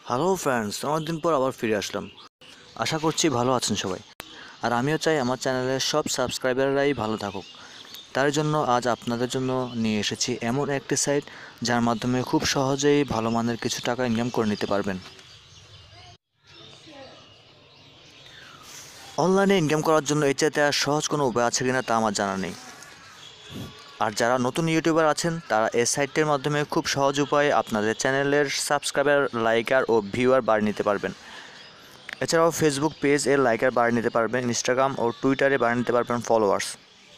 Hello friends, অনেকদিন পর আবার ফিরে আসলাম। আশা করছি ভালো আছেন সবাই। আর আমিও চাই আমার চ্যানেলের সব সাবস্ক্রাইবাররাই ভালো থাকুক। তার জন্য আজ আপনাদের জন্য নিয়ে এসেছি এমন একটি সাইট যার মাধ্যমে খুব সহজেই ভালো মানের কিছু টাকা ইনকাম করে নিতে পারবেন। অনলাইনে ইনকাম করার জন্য এর চাইতে আর সহজ কোনো উপায় আছে কিনা তা আমার জানা নেই। আর যারা নতুন ইউটিউবার আছেন তারা এই সাইটটির মাধ্যমে খুব সহজ উপায়ে আপনাদের চ্যানেলের সাবস্ক্রাইবার, লাইকার ও ভিউয়ার বাড়িয়ে নিতে পারবেন। এছাড়াও ফেসবুক পেজ এর লাইকার বাড়িয়ে নিতে পারবেন, ইনস্টাগ্রাম ও টুইটারে বাড়িয়ে নিতে পারবেন ফলোয়ার্স।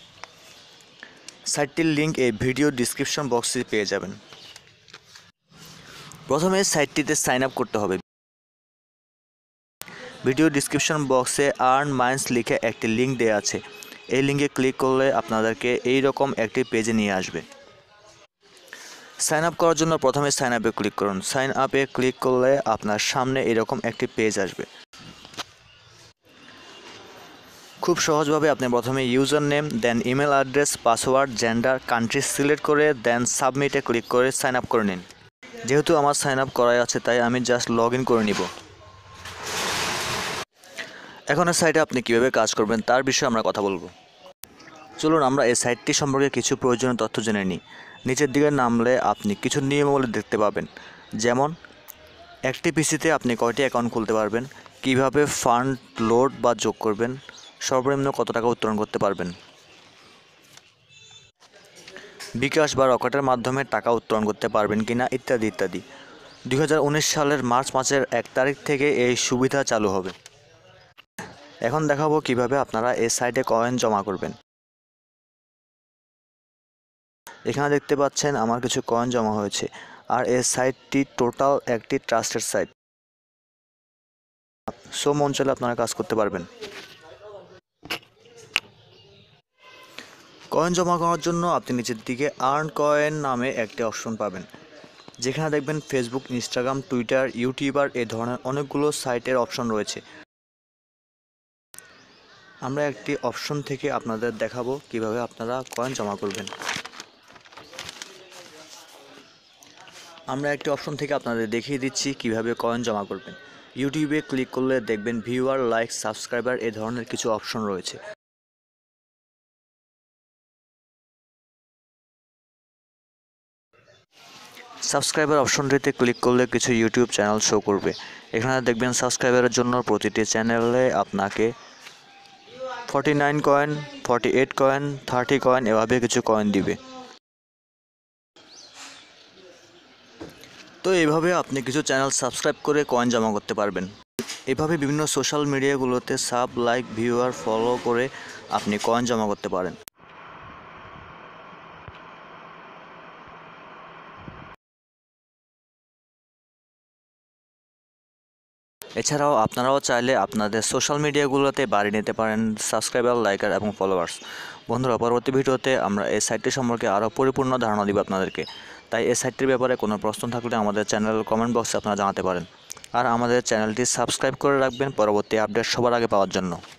সাইটটির লিঙ্ক এই ভিডিও ডিসক্রিপশন বক্সে পেয়ে যাবেন। প্রথমে সাইটটিতে সাইন আপ করতে হবে। ভিডিও ডিসক্রিপশন বক্সে আর্ন মাইন্স লিখে একটি লিঙ্ক দেওয়া আছে। এই লিঙ্কে ক্লিক করলে আপনাদেরকে এই রকম একটি পেজে নিয়ে আসবে। সাইন আপ করার জন্য প্রথমে সাইন আপে ক্লিক করুন। সাইন আপে ক্লিক করলে আপনার সামনে এরকম একটি পেজ আসবে। খুব সহজভাবে আপনি প্রথমে user name, then email address, password, gender, country select করে দেন সাবমিটে ক্লিক করে সাইন আপ করে নিন। যেহেতু আমার সাইন আপ করাই আছে তাই আমি জাস্ট লগ ইন করে নিব। এখন এই সাইটে আপনি কীভাবে কাজ করবেন তার বিষয়ে আমরা কথা বলবো। চলুন আমরা এই সাইটটি সম্পর্কে কিছু প্রয়োজনীয় তথ্য জেনে নিই। নিচের দিকে নামলে আপনি কিছু নিয়মাবলী দেখতে পাবেন, যেমন একটি পিসিতে আপনি কয়টি অ্যাকাউন্ট খুলতে পারবেন, কিভাবে ফান্ড লোড বা যোগ করবেন, সর্বনিম্ন কত টাকা উত্তোলন করতে পারবেন, বিকাশ বা রকেটের মাধ্যমে টাকা উত্তোলন করতে পারবেন কিনা, ইত্যাদি ইত্যাদি। 2019 সালের মার্চ মাসের 1 তারিখ থেকে এই সুবিধা চালু হবে। এখন দেখাবো কিভাবে আপনারা এই সাইটে কয়েন জমা করবেন। এখানে দেখতে পাচ্ছেন আমার কিছু কয়েন জমা হয়েছে। আর এই সাইটটি টোটাল একটি ট্রাস্টেড সাইট, সো মন চাইলে আপনারা কাজ করতে পারবেন। কয়েন জমা করার জন্য আপনি নিচের দিকে আর্ন কয়েন নামে একটি অপশন পাবেন, যেখানে দেখবেন ফেসবুক, ইনস্টাগ্রাম, টুইটার, ইউটিউবার এই ধরনের অনেকগুলো সাইটের অপশন রয়েছে। আমরা একটি অপশন থেকে আপনাদের দেখাবো কিভাবে আপনারা কয়েন জমা করবেন। আমরা একটি অপশন থেকে আপনাদের দেখিয়ে দিচ্ছি কিভাবে কয়েন জমা করবেন। ইউটিউবে ক্লিক করলে দেখবেন ভিউয়ার, লাইক, সাবস্ক্রাইবার এই ধরনের কিছু অপশন রয়েছে। সাবস্ক্রাইবার অপশনটিতে ক্লিক করলে কিছু ইউটিউব চ্যানেল শো করবে। এখানে দেখবেন সাবস্ক্রাইবারের জন্য প্রতিটি চ্যানেলে আপনাকে 49 কয়েন, 48 কয়েন, 30 কয়েন এভাবে কিছু কয়েন দিবে। তো এইভাবে আপনি কিছু চ্যানেল সাবস্ক্রাইব করে কয়েন জমা করতে পারবেন। এভাবে বিভিন্ন সোশ্যাল মিডিয়াগুলোতে সাব, লাইক, ভিউয়ার, ফলো করে আপনি কয়েন জমা করতে পারেন। এছাড়াও আপনারাও চাইলে আপনাদের সোশ্যাল মিডিয়াগুলোতে বাড়িয়ে নিতে পারেন সাবস্ক্রাইবার, লাইকার এবং ফলোয়ার্স। বন্ধুরা, পরবর্তী ভিডিওতে আমরা এই সাইটটি সম্পর্কে আরও পরিপূর্ণ ধারণা দিব আপনাদেরকে। তাই এই সাইটটির ব্যাপারে কোনো প্রশ্ন থাকলে আমাদের চ্যানেলের কমেন্ট বক্সে আপনারা জানাতে পারেন। আর আমাদের চ্যানেলটি সাবস্ক্রাইব করে রাখবেন পরবর্তী আপডেট সবার আগে পাওয়ার জন্য।